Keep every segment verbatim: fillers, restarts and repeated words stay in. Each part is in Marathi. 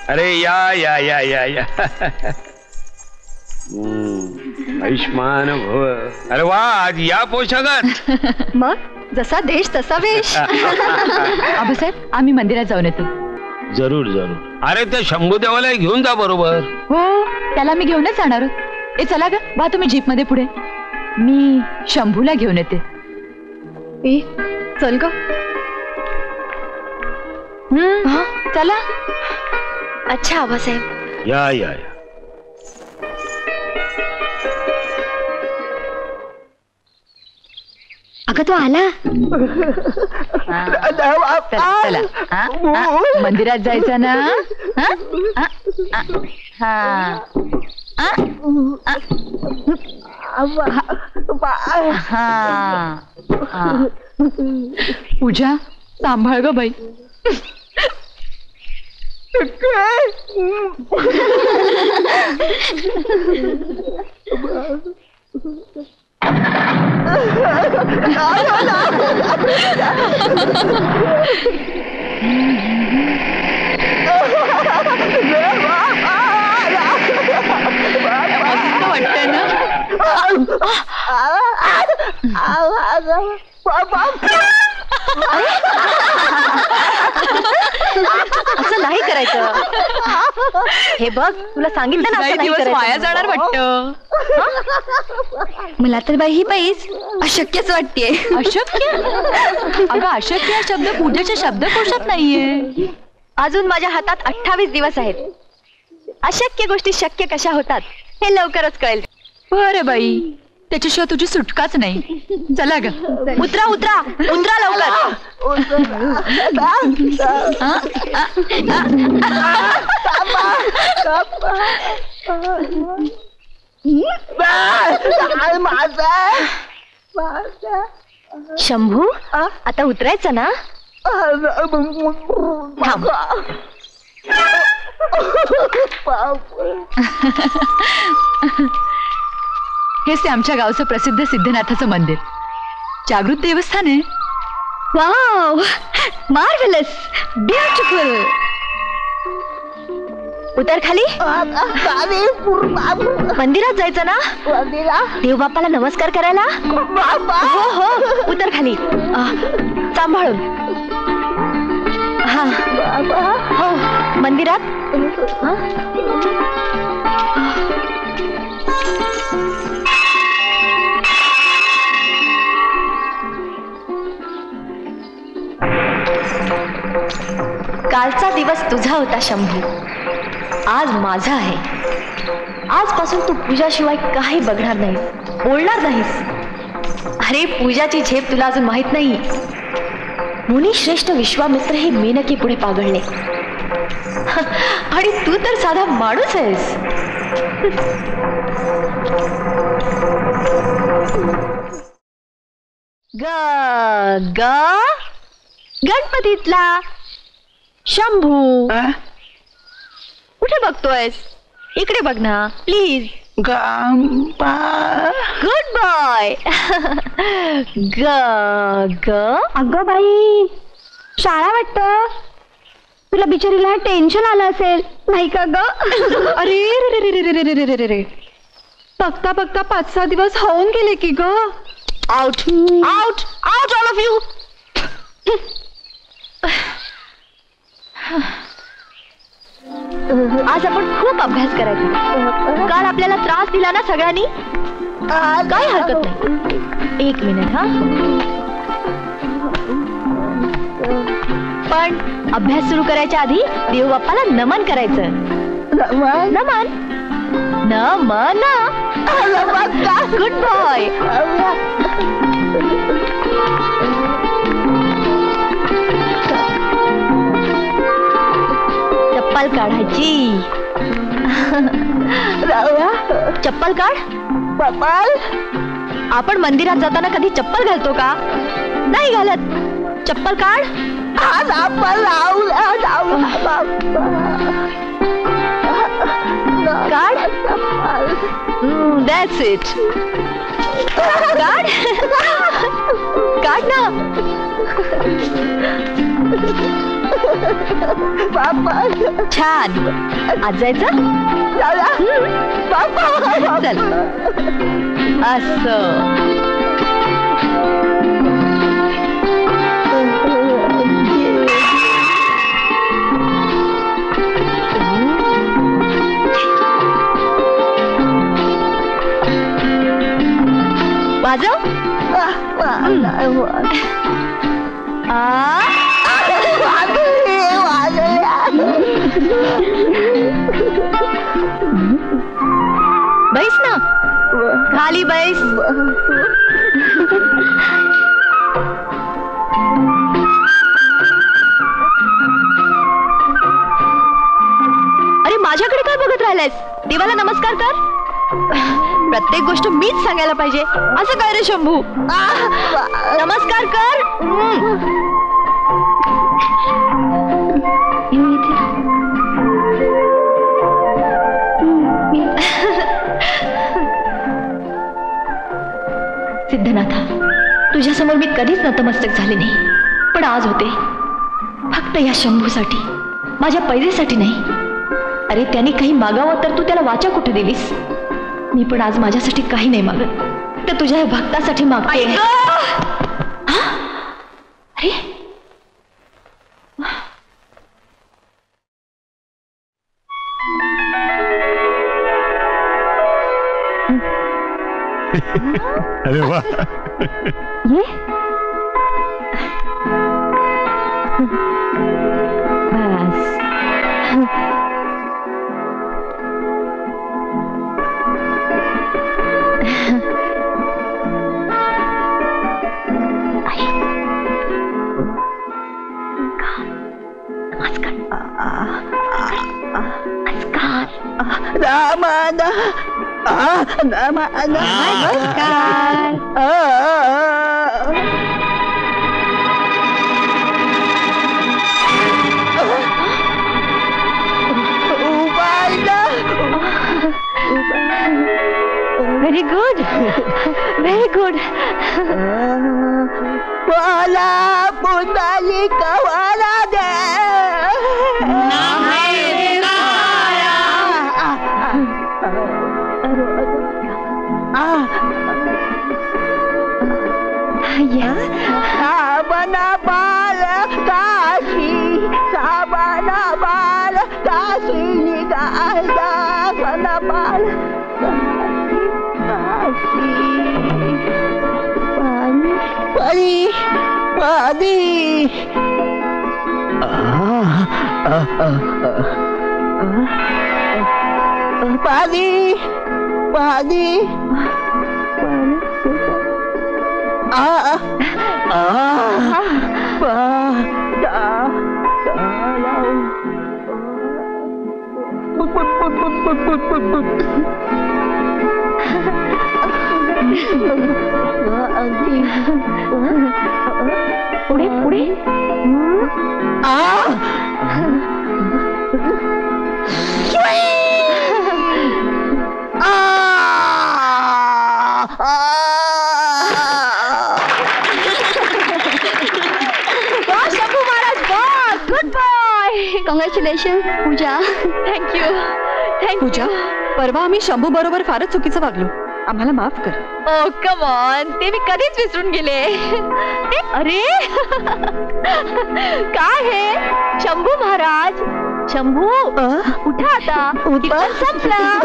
अरे या या या या या आयुष्मान भव. अरे वा, आज या पोशाखात. मग जसा देश तसा वेश. आबासाहेब आम्ही मंदिरात जाऊन येतो. जरूर जरूर. अरे त्या शंभू देवाला घेऊन जा बरोबर. हो त्याला मी घेऊनच जाणार आहोत. ए चला ग बा तुम्ही जीप मध्ये पुढे, मी शंभूला घेऊन येते. ए चल ग. हम्म चला. अच्छा आबासाहेब. या या या. अगं तो आला. चला मंदिरात जायचं ना. पूजा सांभाळ ग बाई. मस्त वाटतंय ना. असं नाही करायचं. हे बघ तुला सांगितलं ना दिवस वाया जाणार वाटतं. मला तर बाई ही बाईच अशक्यच वाटतेय. अशक्य? अगं अशक्य हा शब्द पूजेच्या शब्दकोशात नाहीये. अजून माझ्या हातात अठ्ठावीस दिवस आहेत. अशक्य गोष्टी शक्य कशा होतात हे लवकरच कळेल. बरं बाई त्याच्याशिवाय तुझी सुटकाच नाही. चला ग उतरा उतरा उतरा लवकर. शंभू आता उतरायचं ना. थांब. हेच ते आमच्या गावचं प्रसिद्ध सिद्धनाथाचं मंदिर. जागृत देवस्थान आहे. Wow marvellous beautiful. उतर खाली. मंदिरात जायचं ना. देव बाप्पाला नमस्कार करायला. हो हो उतर खाली. सांभाळून. हा हो मंदिरात. कालचा दिवस तुझा होता शंभू, आज माझा आहे. आजपासून तू पूजाशिवाय काही बघणार नाहीस, बोलणार नाहीस. अरे पूजाची झेप तुला अजून माहित नाही. मुनी श्रेष्ठ विश्वामित्र हे मेनके पुढे पागळले आणि तू तर साधा माणूस आहेस. ग ग गणपतीतला शंभू. कुठे बघतोयस? इकडे बघ ना प्लीज. गंपा. Good boy. ग ग. अगं बाई शाळा वाटतं. तुला बिचारीला टेन्शन आलं असेल नाही का ग? अरे रे रे रे रे रे रे रे रे बघता बघता पाच सहा दिवस होऊन गेले की ग. Out out out all of you. आज आपण खूप अभ्यास करायचा. काल आपल्याला त्रास दिला ना सगळ्यांनी. काय हरकत नाही. एक मिनिट हा. पण अभ्यास सुरू करायच्या आधी देव बाप्पाला नमन करायचं. नमन नमन. Good boy. चप्पल काढायची. चप्पल काढ. चप्पल. आपण मंदिरात जाताना कधी चप्पल घालतो का? नाही घालत. चप्पल काढ. काढ. That's it. काढ. काढ ना. बाप्पा छान. आज जायचं. चला बाप्पा चल. असं. वाजव. बैस ना. खाली बैस. अरे माझ्याकडे काय बघत राहिलायस? देवाला नमस्कार कर. प्रत्येक गोष्ट मीच सांगायला पाहिजे असं काय रे शंभू? नमस्कार कर. सिद्धनाथा, तुझ्यासमोर मी कधीच नतमस्तक झाले नाही, पण आज होते. फक्त या शंभूसाठी, माझ्या पैजेसाठी नाही. अरे त्याने काही मागावं तर तू त्याला वाचा कुठे दिलीस? मी पण आज माझ्यासाठी काही नाही मागत, तर तुझ्या भक्तासाठी मागते. अरे अरे वा. ये बस. रामाना रामाना नमस्कार. Very good. Very good. मला पुंडाली कवाला दे. साबना बाल काशी, साबना बाल काशी निघाला. साबना बाल काशी. पाणी पाणी पाणी. पाणी पाणी आ आ पा दा लाव. पुढे पुढे. आ congratulation Pooja. Thank you. Thank you. Pooja, परवा आम्ही शंभू बरोबर फारच चुकीचं वागलो. आम्हाला माफ कर. ओ कम ऑन, ते मी कधीच विसरून गेले. अरे काय हे शंभू महाराज? शंभू उठा आता, कीर्तन संपलं.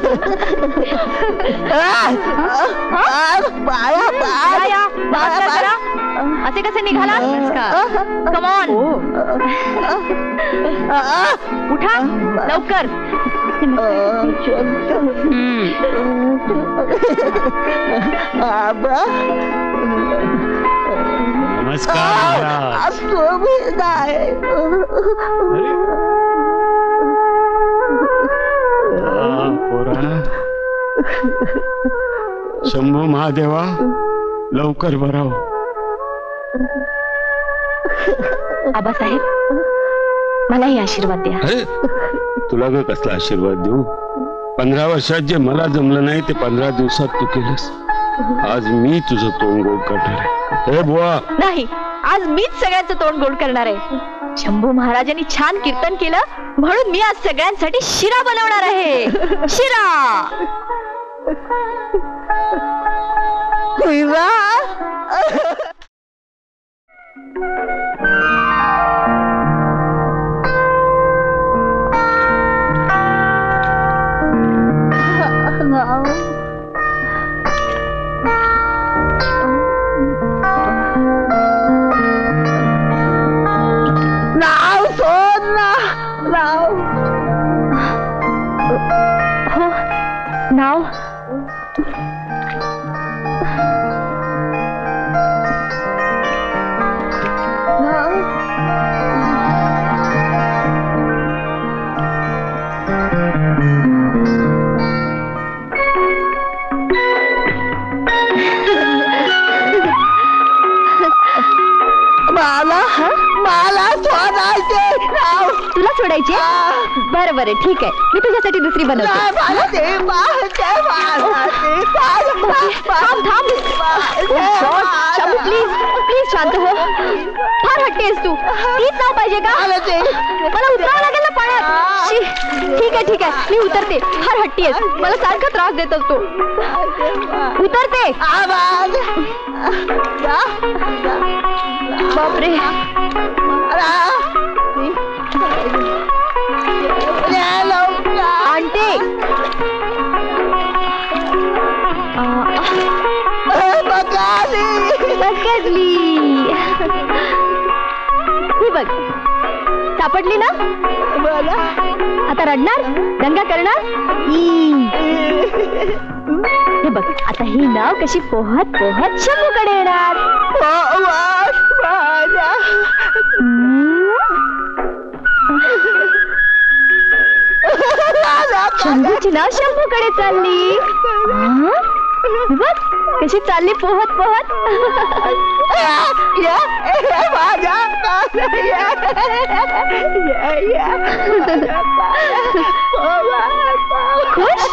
असे कसे निघाला? कम ऑन, उठा लवकर. नमस्कार. शंभू महादेवा, लवकर बराव. आबासाहेब, मलाही आशीर्वाद द्या. अरे तुला ग कसला आशीर्वाद देऊ? पंधरा वर्षात जे मला जमलं नाही ते पंधरा दिवसात तू केलंस. आज मी तुझं तोंड गोड करणार आहे. हे बुवा, नाही, आज मीच सगळ्यांचं तोंड गोड करणार आहे. शंभू महाराजांनी छान कीर्तन केलं म्हणून मी आज सगळ्यांसाठी शिरा बनवणार आहे. शिरा. नाव सोड ना. नाव. हो नाव. मला मला सोडायचे. नाव. तुला सोडायचे. बरं बरं ठीक आहे, मी तुझ्यासाठी दुसरी बनवते. नाही, मला ते पाहते, मला ते थांब थांब. शंभू प्लीज प्लीज शांत हो. फार हट्टी आहेस तू. तीच नाव पाहिजे का? मला ते मला उतरावं लागेल ना पाण्यात. शी. ठीक आहे ठीक आहे, मी उतरते. फार हट्टी आहेस, मला सारखा त्रास देत असतो. उतरते. आवाज. बापरे. आणते. बघली. ही बघ सापडली ना. आता रडणार, दंगा करणार. हे बघ आता ही नाव कशी पोहत पोहत शंभूकडे येणार. शंभूची नाव शंभूकडे चालली. बघ कशी चालली पोहत पोहत. खुश.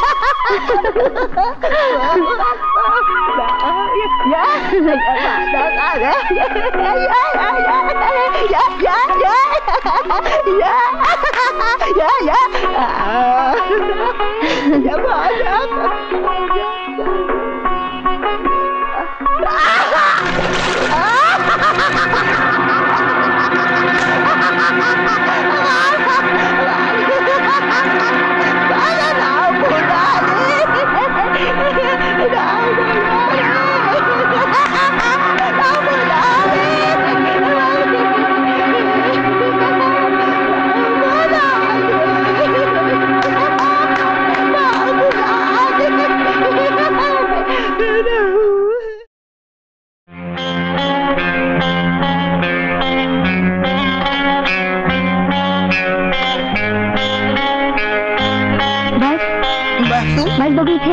बस बघू इथे.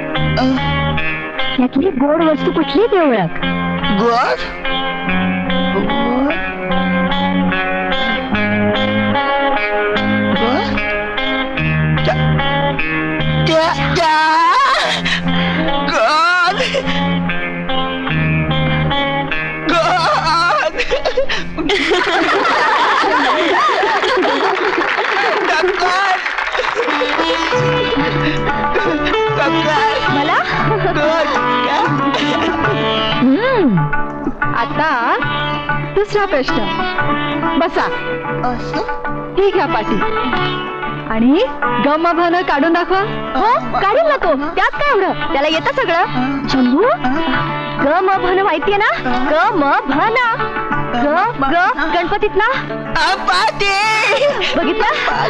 यातली गोड वस्तू कुठली ते ओळख. गोड. मला आता दुसरा प्रश्न. बसा. ही घ्या पाठी आणि गम भन काढून दाखवा. हो काढील ना तो, त्यात काय एवढं, त्याला येतं सगळं. शंभू गम भन माहितीये ना. गम भन. ग ग गणपतीतला. बघितलं.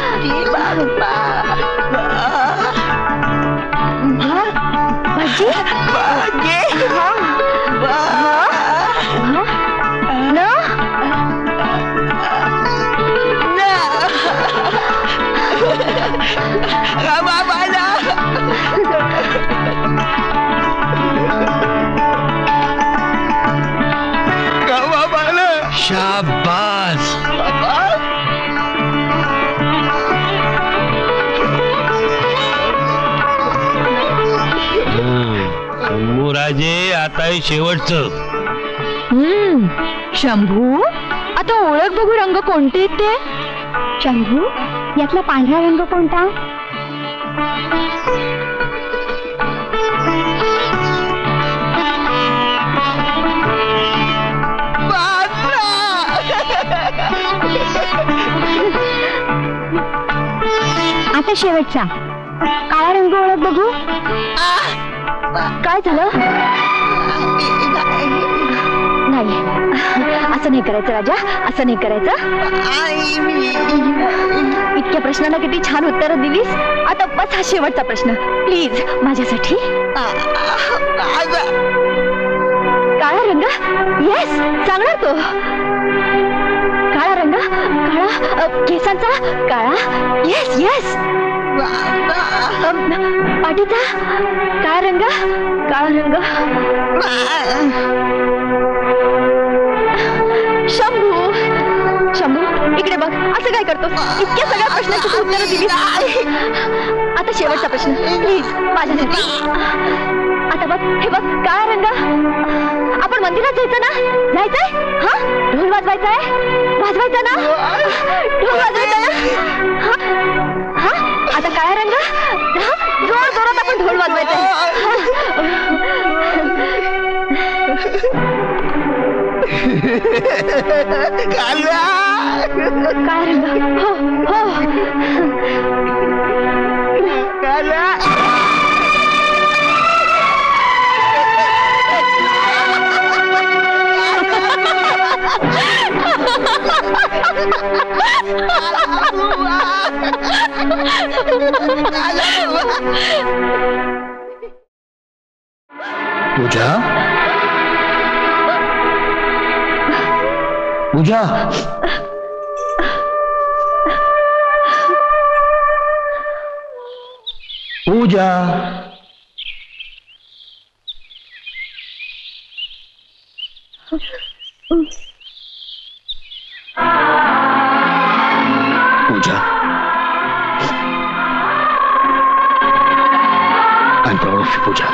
भाजी. शाबास. शंभूराजे आता हे शेवटचं. हम्म शंभू, आता ओळख बघू रंग कोणते आहेत ते. शंभू, यातला पांढरा रंग कोणता? आता शेवटचा काळा रंग ओळख बघू. काय झालं? नाही, असं नाही करायचं राजा, असं नाही करायचं. इतक्या प्रश्नांना किती छान उत्तरं दिलीस. आता बस हा शेवटचा प्रश्न प्लीज माझ्यासाठी. काळा रंग? येस, सांगणार तो. काळा रंग, काळा अ, केसांचा काळा. Yes yes. पाठीचा काळा रंग, काळा रंग. शंभू, शंभू इकडे बघ, असं काय करतोस? इतक्या सगळ्या प्रश्नांची तू उत्तरं दिलीस. आता शेवटचा प्रश्न प्लीज माझ्यासाठी. आता बघ, हे बघ, काळा रंग. आपण मंदिरात जायचं ना? जायचंय? हा, ढोल वाजवायचा आहे, वाजवायचा ना? ढोल वाजवायचा ना? हा, आता काळा रंग. जोर जोरात आपण ढोल वाजवायचा काळा रंग. हो हो. पूजा, पूजा, पूजा. पूजा, I'm proud of you, Pooja.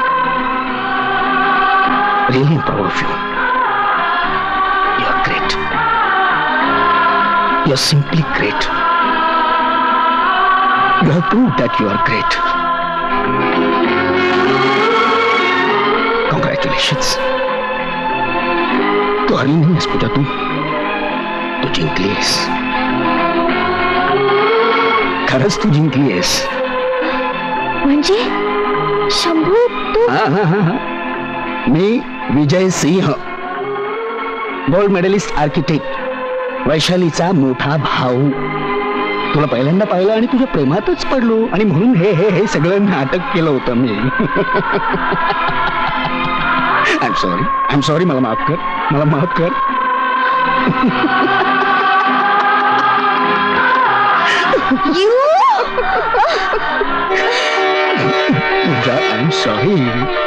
Really am proud of you. You are great. You are simply great. You have proved that you are great. Congratulations. तू हरली नहीं आहेस पूजा, तू तू जिंकली आहेस. खरंच तू जिंकली आहेस. म्हणजे शंभू तू? हा हा हा हा. मी Vijay Singh, gold medallist architect, वैशालीचा मोठा भाऊ. तुला पहिल्यांदा पाहिलं आणि तुझ्या प्रेमातच पडलो आणि म्हणून हे हे हे सगळं नाटक केलं होतं मी. I am sorry, I am sorry. मला माफ कर, मला माफ कर. Pooja, I am sorry.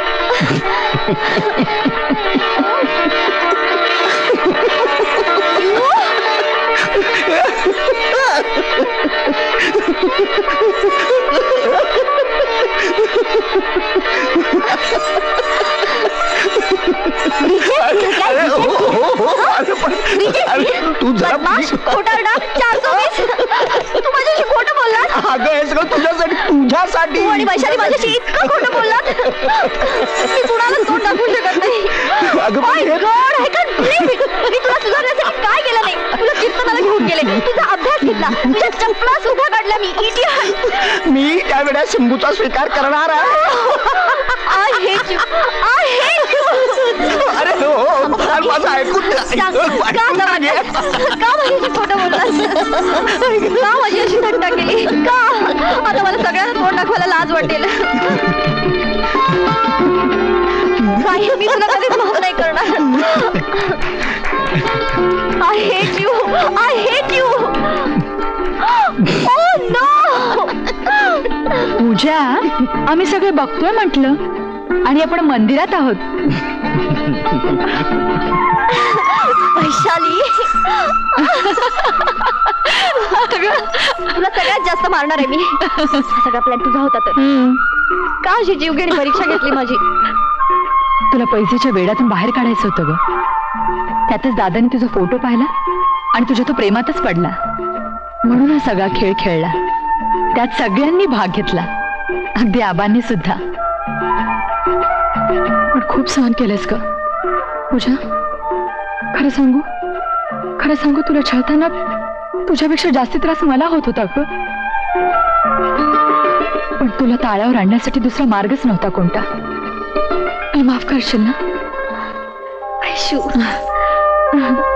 तू जरा खोटारडा चारशे वीस. तू माझ्याशी खोटं बोललास. अगं हे सगळं तुझ्यासाठी, तुझ्यासाठी. तू आणि वैशाली माझ्याशी इतकं खोटं बोललात. मी कुणालाच तोंड दाखवू शकत नाही. अगं My God, I can't believe it. मी तुला सुधारण्यासाठी काय केलं नाही. तुला कीर्तनाला घेऊन गेले, तुझा अभ्यास घेतला, तुझ्या चपला सुद्धा काढल्या मी. इडियट. मी त्यावेळेस शंभूचा स्वीकार करणार आहे. I hate you. I hate you. अरे हो, अरे माझं ऐकून घे. सांग, का का माझ्या- का माझ्याशी खोटं बोललास? का माझी अशी थट्टा केली? का? आता मला सगळ्यांना तोंड दाखवायला लाज वाटेल. नाही, मी तुला कधीच माफ नाही करणार. I hate you. I hate you. Oh no. पूजा, आम्ही सगळे बघतोय म्हटलं आणि आपण मंदिरात आहोत. वैशाली, तुला सगळ्यात जास्त मारणार आहे मी. हा सगळा प्लॅन तुझा होता तर का अशी जीवघेणी परीक्षा घेतली माझी? तुला पैशाच्या वेडातून बाहेर काढायचं होतं ग. त्यातच दादाने तुझा फोटो पाहिला आणि तुझ्या तो प्रेमातच पडला, म्हणून हा सगळा खेळ खेळला. त्यात सगळ्यांनी भाग घेतला, अगदी आबांनी सुद्धा. पण खूप सहन केलंस ग पूजा. खरं सांगू खरं सांगू तुला छळताना तुझ्यापेक्षा जास्ती त्रास मला होत होता ग. पण तुला ताळ्यावर आणण्यासाठी दुसरा मार्गच नव्हता कोणता. मला माफ करशील ना? आयशू